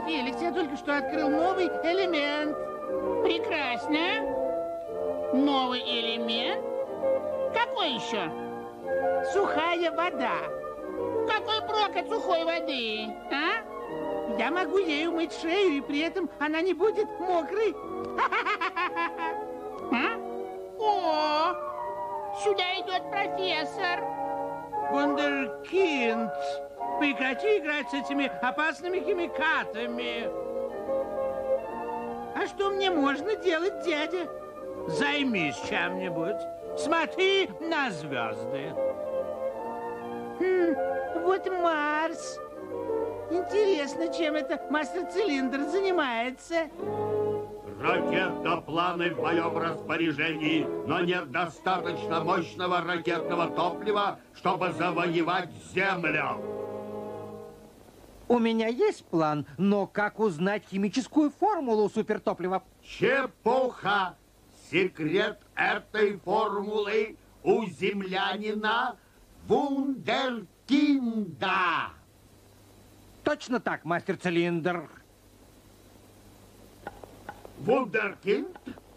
Феликс, я только что открыл новый элемент. Прекрасно. Новый элемент? Какой еще? Сухая вода. Какой прок от сухой воды, а? Я могу ею мыть шею, и при этом она не будет мокрой. А? О, сюда идет профессор. Вундеркинд, прекрати играть с этими опасными химикатами. А что мне можно делать, дядя? Займись чем-нибудь. Смотри на звезды. Вот Марс. Интересно, чем это мастер-цилиндр занимается? Ракетопланы в моем распоряжении, но нет достаточно мощного ракетного топлива, чтобы завоевать Землю. У меня есть план, но как узнать химическую формулу супертоплива? Чепуха! Секрет этой формулы у землянина Вундеркинда. Точно так, мастер-цилиндр. Вундеркинд?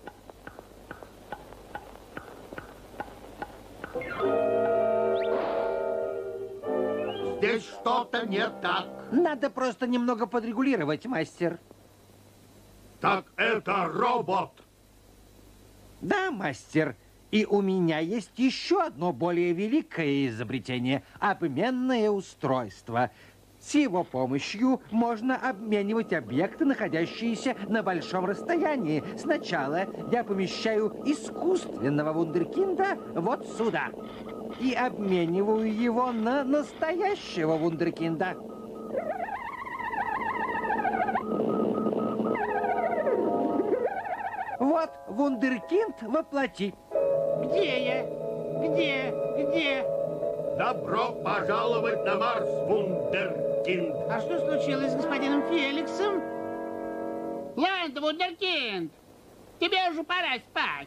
Здесь что-то не так. Надо просто немного подрегулировать, мастер. Так это робот. Да, мастер. И у меня есть еще одно более великое изобретение – обменное устройство. С его помощью можно обменивать объекты, находящиеся на большом расстоянии. Сначала я помещаю искусственного вундеркинда вот сюда и обмениваю его на настоящего вундеркинда. Вот вундеркинд воплоти. Где я? Где? Добро пожаловать на Марс, Вундеркинд. А что случилось с господином Феликсом? Ладно, Вундеркинд, тебе уже пора спать.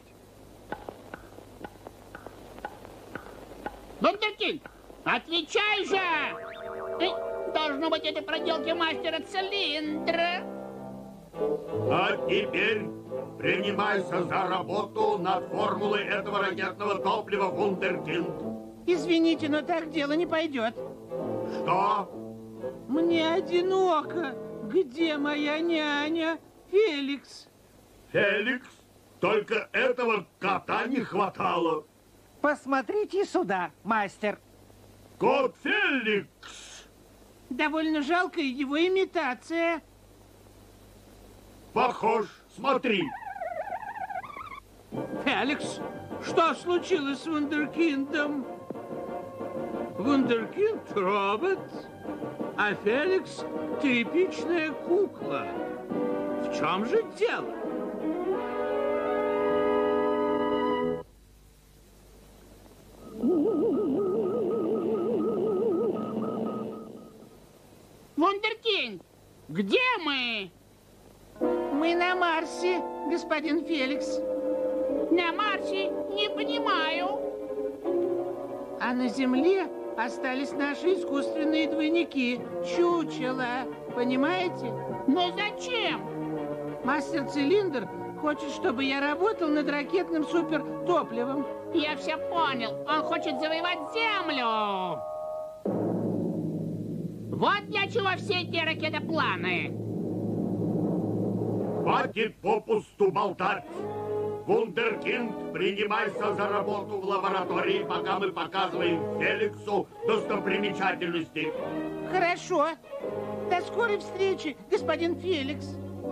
Вундеркинд, отвечай же! Должно быть, это проделки мастера-цилиндра. А теперь принимайся за работу над формулой этого ракетного топлива, Вундеркинд. Извините, но так дело не пойдет. Что? Мне одиноко. Где моя няня? Феликс. Феликс? Только этого кота не хватало. Посмотрите сюда, мастер. Кот Феликс. Довольно жалкая его имитация. Похож. Смотри. Феликс, что случилось с Вундеркиндом? Вундеркинд — робот, а Феликс — типичная кукла. В чем же дело? Вундеркинд, где мы? Мы на Марсе, господин Феликс. На Марсе? Не понимаю. А на Земле остались наши искусственные двойники, чучела, понимаете? Но зачем? Мастер-цилиндр хочет, чтобы я работал над ракетным супертопливом. Я все понял. Он хочет завоевать Землю. Вот для чего все эти ракетопланы. Хватит попусту болтать. Вундеркинд, принимайся за работу в лаборатории, пока мы показываем Феликсу достопримечательности. Хорошо. До скорой встречи, господин Феликс.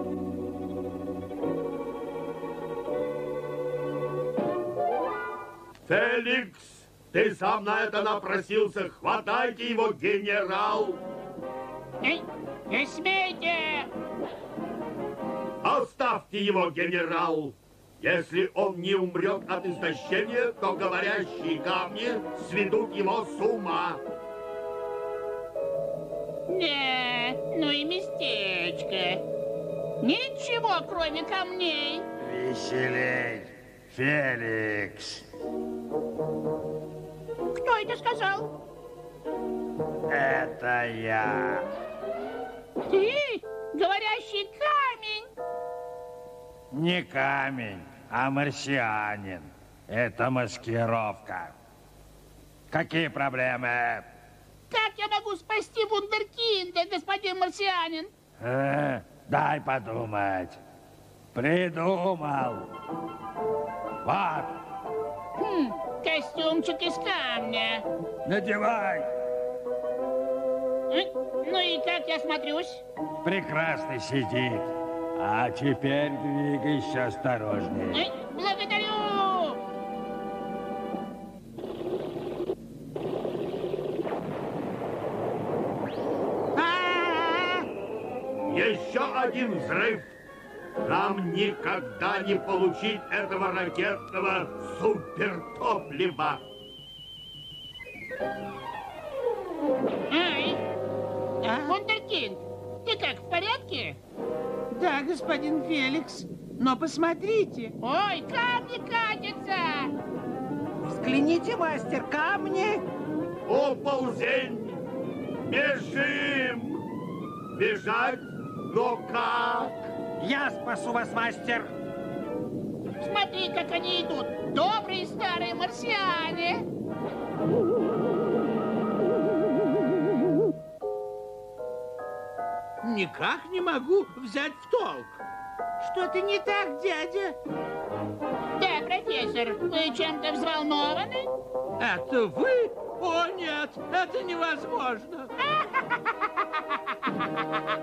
Феликс, ты сам на это напросился. Хватайте его, генерал. Не смейте! Оставьте его, генерал. Если он не умрет от истощения, то говорящие камни сведут его с ума. Да, ну и местечко. Ничего, кроме камней. Веселей, Феликс. Кто это сказал? Это я. Ты? Говорящий Не камень, а марсианин. Это маскировка. Какие проблемы? Как я могу спасти вундеркинда, господин марсианин? Дай подумать. Придумал. Вот, Костюмчик из камня. надевай. Ну и как я смотрюсь? Прекрасно сидит. А теперь двигайся осторожнее. Благодарю! Еще один взрыв. Нам никогда не получить этого ракетного супертоплива. Эй, вундеркинд, ты как, в порядке? Да, господин Феликс, но посмотрите. Ой, камни катятся! Взгляните, мастер, камни. Оползень! Бежим! Бежать? Но как? Я спасу вас, мастер. Смотри, как они идут. Добрые старые марсиане. Никак не могу взять в толк. Что-то не так, дядя. Да, профессор, вы чем-то взволнованы? Это вы? О, нет, это невозможно.